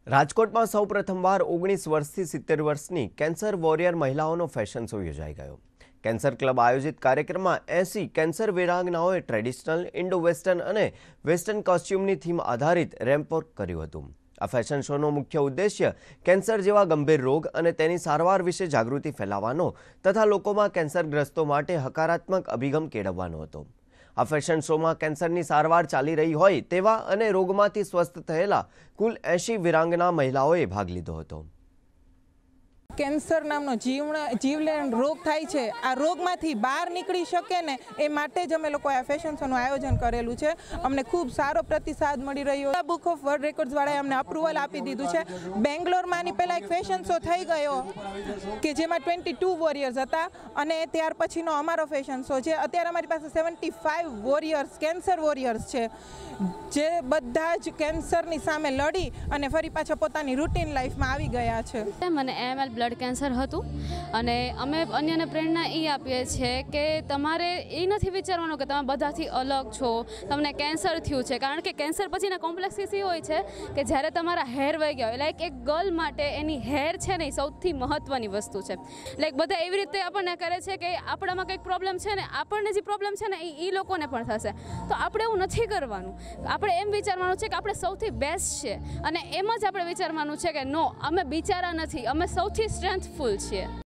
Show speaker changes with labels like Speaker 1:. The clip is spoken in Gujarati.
Speaker 1: રાજકોટમાં સૌ પ્રથમવાર 19 વર્ષથી 70 વર્ષની કેન્સર વોરિયર મહિલાઓનો ફેશન શો યોજાઈ ગયો। કેન્સર ક્લબ આયોજિત કાર્યક્રમમાં 80 કેન્સર વીરાંગનાઓએ ટ્રેડિશનલ, ઇન્ડો વેસ્ટર્ન અને વેસ્ટર્ન કોસ્ચ્યુમની થીમ આધારિત રેમ્પ વોક કર્યું હતું। આ ફેશન શોનો મુખ્ય ઉદ્દેશ્ય કેન્સર જેવા ગંભીર રોગ અને તેની સારવાર વિશે જાગૃતિ ફેલાવવાનો તથા લોકોમાં કેન્સરગ્રસ્તો માટે હકારાત્મક અભિગમ કેળવવાનો હતો। આ ફેશન શોમાં કેન્સરની સારવાર ચાલી રહી હોય તેવા અને રોગમાંથી સ્વસ્થ થયેલા કુલ 80 વીરાંગના મહિલાઓએ ભાગ લીધો હતો।
Speaker 2: કેન્સર નામનો જીવલેણ રોગ થાય છે। આ રોગમાંથી બહાર નીકળી શકે ને એ માટે જ અમે લોકોએ આ ફેશન શોનું આયોજન કરેલું છે। અમને ખૂબ સારો પ્રતિસાદ મળી રહ્યો। બુક ઓફ વર્લ્ડ રેકોર્ડ્સવાળાએ અમને અપ્રુવલ આપી દીધું છે। બેંગ્લોરમાં આની પહેલાં એક ફેશન શો થઈ ગયો કે જેમાં 22 વોરિયર્સ હતા અને ત્યાર પછીનો અમારો ફેશન શો છે। અત્યારે અમારી પાસે 75 વોરિયર્સ કેન્સર વોરિયર્સ છે જે બધા જ કેન્સરની સામે લડી અને ફરી પાછા પોતાની રૂટીન લાઈફમાં આવી ગયા છે।
Speaker 3: મને AML બ્લડ કેન્સર હતું અને અમે અન્યને પ્રેરણા એ આપીએ છીએ કે તમારે એ નથી વિચારવાનું કે તમે બધાથી અલગ છો, તમને કેન્સર થયું છે। કારણ કે કેન્સર પછીના કોમ્પ્લેક્સિસ એ હોય છે કે જ્યારે તમારા હેર વહી ગયા હોય, લાઈક એક ગર્લ માટે એની હેર છે ને એ સૌથી મહત્ત્વની વસ્તુ છે। લાઈક બધા એવી રીતે આપણને કરે છે કે આપણામાં કંઈક પ્રોબ્લેમ છે ને આપણને જે પ્રોબ્લેમ છે ને એ લોકોને પણ થશે, તો આપણે એવું નથી કરવાનું। આપણે એમ વિચારવાનું છે કે આપણે સૌથી બેસ્ટ છે અને એમ જ આપણે વિચારવાનું છે કે નો, અમે બિચારા નથી, અમે સૌથી સ્ટ્રેન્થફુલ છીએ।